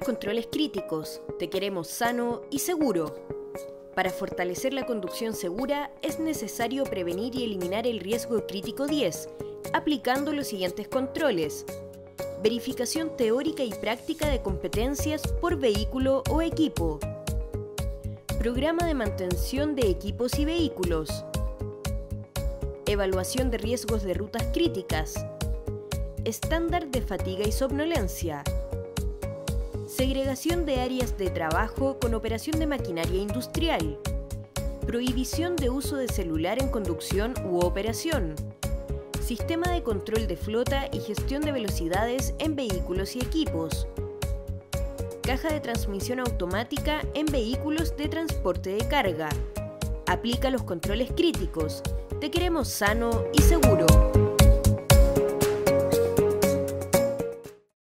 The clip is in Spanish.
controles críticos, te queremos sano y seguro. Para fortalecer la conducción segura es necesario prevenir y eliminar el riesgo crítico 10, aplicando los siguientes controles. Verificación teórica y práctica de competencias por vehículo o equipo. Programa de mantención de equipos y vehículos. Evaluación de riesgos de rutas críticas. Estándar de fatiga y somnolencia. Segregación de áreas de trabajo con operación de maquinaria industrial. Prohibición de uso de celular en conducción u operación. Sistema de control de flota y gestión de velocidades en vehículos y equipos. Caja de transmisión automática en vehículos de transporte de carga. Aplica los controles críticos. Te queremos sano y seguro.